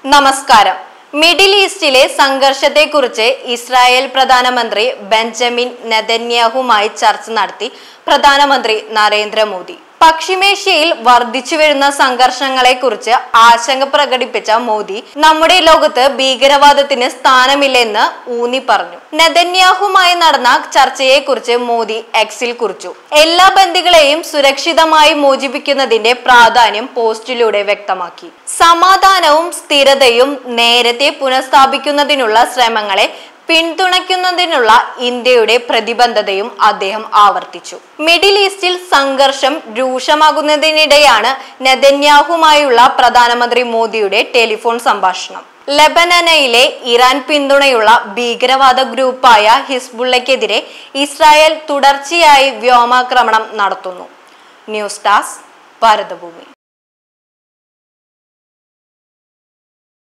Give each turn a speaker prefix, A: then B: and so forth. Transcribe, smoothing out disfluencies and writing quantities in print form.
A: നമസ്കാരം. മിഡിൽ ഈസ്റ്റിലെ സംഘർഷത്തെക്കുറിച്ച് ഇസ്രായേൽ പ്രധാനമന്ത്രി ബെഞ്ചമിൻ നെതന്യാഹുമായി ചർച്ച നടത്തി പ്രധാനമന്ത്രി നരേന്ദ്രമോദി. പശ്ചിമേഷ്യയിൽ വർദ്ധിച്ചുവരുന്ന സംഘർഷങ്ങളെക്കുറിച്ച് ആശങ്ക പ്രകടിപ്പിച്ച മോദി നമ്മുടെ ലോകത്ത് ഭീകരവാദത്തിന് സ്ഥാനമില്ലെന്ന് ഊന്നി പറഞ്ഞു. നെതന്യാഹുമായി നടന്ന ചർച്ചയെക്കുറിച്ച് മോദി എക്സിൽ കുറിച്ചു. എല്ലാ ബന്ദികളെയും സുരക്ഷിതമായി മോചിപ്പിക്കുന്നതിന്റെ പ്രാധാന്യം പോസ്റ്റിലൂടെ വ്യക്തമാക്കി. സമാധാനവും സ്ഥിരതയും നേരത്തെ പുനഃസ്ഥാപിക്കുന്നതിനുള്ള ശ്രമങ്ങളെ പിന്തുണയ്ക്കുന്നതിനുള്ള ഇന്ത്യയുടെ പ്രതിബദ്ധതയും അദ്ദേഹം ആവർത്തിച്ചു. മിഡിൽ ഈസ്റ്റിൽ സംഘർഷം രൂക്ഷമാകുന്നതിനിടെയാണ് നെതന്യാഹുമായുള്ള പ്രധാനമന്ത്രി മോദിയുടെ ടെലിഫോൺ സംഭാഷണം. ലെബനനിലെ ഇറാൻ പിന്തുണയുള്ള ഭീകരവാദ ഗ്രൂപ്പായ ഹിസ്ബുള്ളയ്ക്കെതിരെ ഇസ്രായേൽ തുടർച്ചയായി വ്യോമാക്രമണം നടത്തുന്നു. News desk Bharathabhoomi.